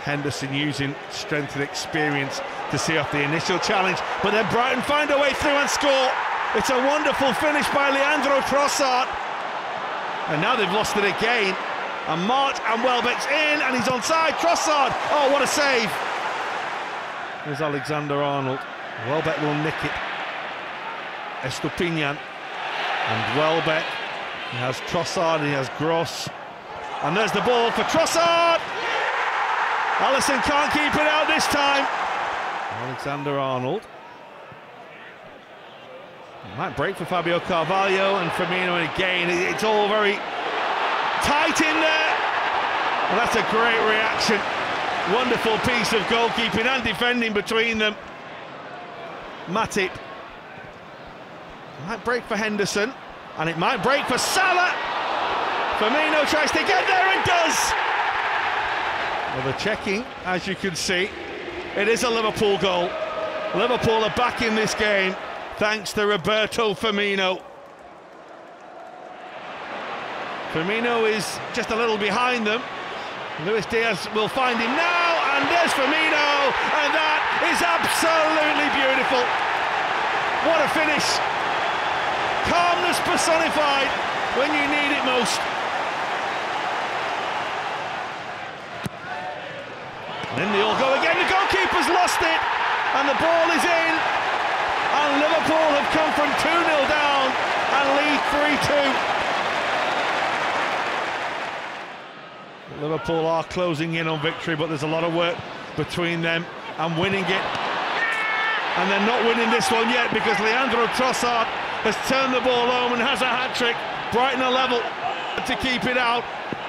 Henderson using strength and experience to see off the initial challenge, but then Brighton find a way through and score. It's a wonderful finish by Leandro Trossard, and now they've lost it again. And March and Welbeck's in, and he's onside. Trossard, oh, what a save! There's Alexander-Arnold. Welbeck will nick it. Estupinian and Welbeck. He has Trossard, he has Gross, and there's the ball for Trossard. Alisson can't keep it out this time. Alexander-Arnold. Might break for Fabio Carvalho and Firmino, and again it's all very tight in there. And that's a great reaction. Wonderful piece of goalkeeping and defending between them. Matip. Might break for Henderson, and it might break for Salah. Firmino tries to get there and does. Well, they're checking, as you can see. It is a Liverpool goal. Liverpool are back in this game thanks to Roberto Firmino. Firmino is just a little behind them. Luis Diaz will find him now, and there's Firmino, and that is absolutely beautiful. What a finish. Calmness personified when you need it most. And then they all go again. The goalkeeper's lost it, and the ball is in, and Liverpool have come from 2-0 down and lead 3-2. Liverpool are closing in on victory, but there's a lot of work between them and winning it. And they're not winning this one yet, because Leandro Trossard has turned the ball home and has a hat-trick. Brighton are level to keep it out.